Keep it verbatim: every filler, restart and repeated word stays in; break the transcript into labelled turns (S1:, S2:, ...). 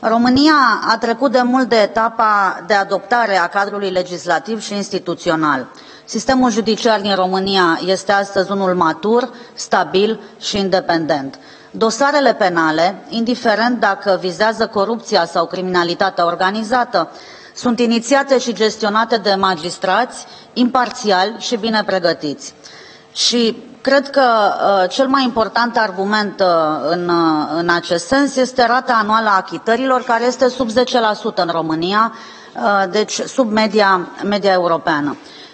S1: România a trecut de mult de etapa de adoptare a cadrului legislativ și instituțional. Sistemul judiciar din România este astăzi unul matur, stabil și independent. Dosarele penale, indiferent dacă vizează corupția sau criminalitatea organizată, sunt inițiate și gestionate de magistrați imparțiali și bine pregătiți. Și cred că uh, cel mai important argument uh, în, uh, în acest sens este rata anuală a achitărilor, care este sub zece la sută în România, uh, deci sub media, media europeană.